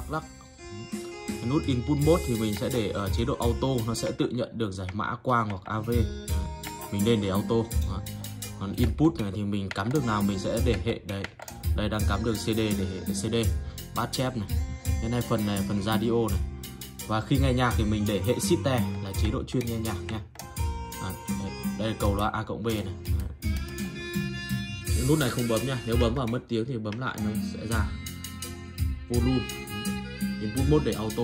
lắc. Nút input mode thì mình sẽ để ở chế độ auto, nó sẽ tự nhận được giải mã quang hoặc AV. Mình nên để auto. Còn input này thì mình cắm được nào mình sẽ để hệ đây. Đây đang cắm đường CD để hệ CD, bass chép này. Cái này phần radio này. Và khi nghe nhạc thì mình để hệ system là chế độ chuyên nghe nhạc nha. Đây là cầu loa A cộng B này. Những nút này không bấm nha, nếu bấm vào mất tiếng thì bấm lại nó sẽ ra. Volume, input mode để auto.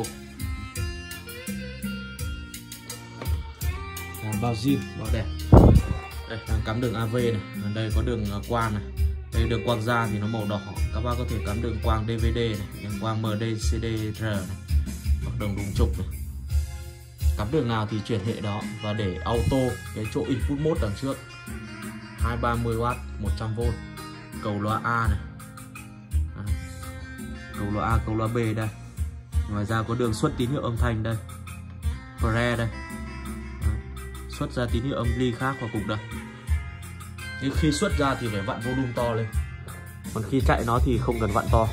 Bao zin, bao đẹp. Đây đang cắm đường AV này, đây có đường quang này. Đây đường quang ra thì nó màu đỏ. Các bác có thể cắm đường quang DVD này, đường quang MD, CDR này, hoặc đường đùng trục này. Cắm đường nào thì chuyển hệ đó. Và để auto cái chỗ input mode đằng trước 230W 100V. Cầu loa A này. Cầu loa A, cầu loa B đây. Ngoài ra có đường xuất tín hiệu âm thanh đây. Pre đây. Xuất ra tín hiệu âm ly khác vào cục đây. Nhưng khi xuất ra thì phải vặn volume to lên. Còn khi chạy nó thì không cần vặn to.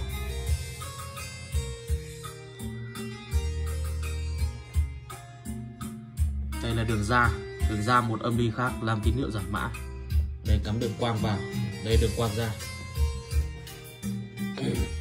Đây là đường ra một âm ly khác làm tín hiệu giải mã. Đây cắm đường quang vào, đây đường quang ra.